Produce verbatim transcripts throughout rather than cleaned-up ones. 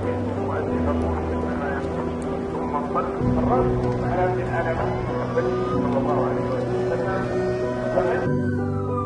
امين واسئله ثم انطلق الرد على من على محمد صلى الله عليه وسلم.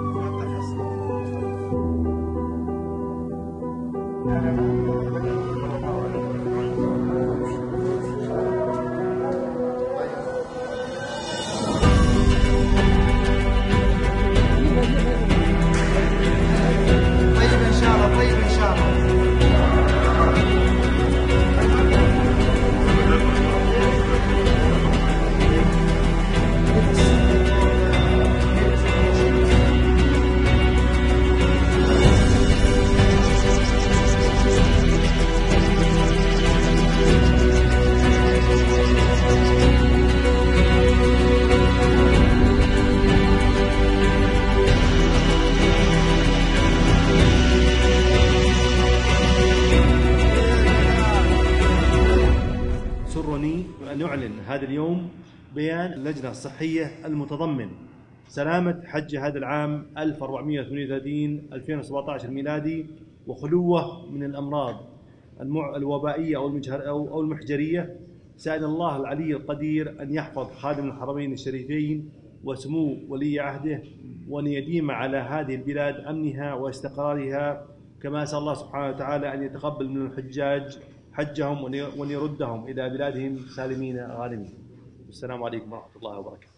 يسرني أن أعلن هذا اليوم بيان اللجنة الصحية المتضمن سلامة حج هذا العام ألف وأربعمئة وثمانية وثلاثين ألفين وسبعة عشر ميلادي وخلوه من الأمراض الوبائية أو المحجرية، سائل الله العلي القدير أن يحفظ خادم الحرمين الشريفين وسمو ولي عهده وأن يديم على هذه البلاد أمنها واستقرارها، كما أسأل الله سبحانه وتعالى أن يتقبل من الحجاج حجهم وأن يردهم إلى بلادهم سالمين غانمين. السلام عليكم ورحمة الله وبركاته.